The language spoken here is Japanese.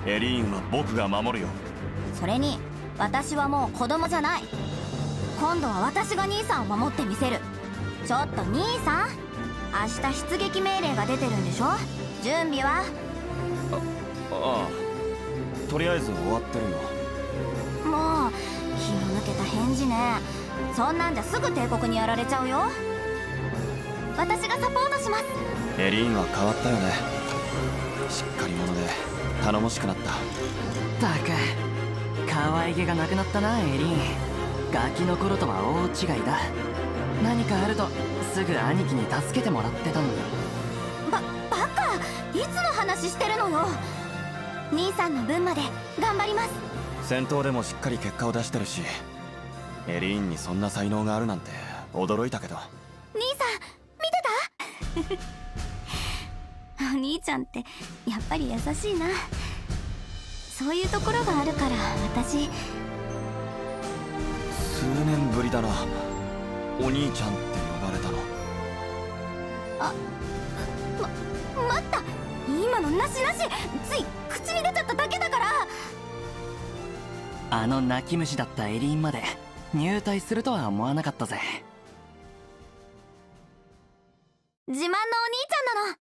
エリーンは僕が守るよ。 それに私はもう子供じゃない。今度は私が兄さんを守ってみせる。ちょっと兄さん、明日出撃命令が出てるんでしょ。準備は？ ああ、とりあえず終わってるよ。 もう気の抜けた返事ね。そんなんじゃすぐ帝国にやられちゃうよ。私がサポートします。 エリーンは変わったよね。しっかり者で頼もしくなった。 ったく可愛げがなくなったなエリーン。ガキの頃とは大違いだ。何かあるとすぐ兄貴に助けてもらってたのに。 バカ、いつの話してるのよ。兄さんの分まで頑張ります。 戦闘でもしっかり結果を出してるし、エリーンにそんな才能があるなんて驚いたけど。 兄さん見てた？お兄ちゃんってやっぱり優しいな。そういうところがあるから私。 数年ぶりだな、お兄ちゃんって呼ばれたの。 待った、今のなしなし、つい口に出ちゃっただけだから。 あの泣き虫だったエリーンまで入隊するとは思わなかったぜ。 自慢のお兄ちゃんなの。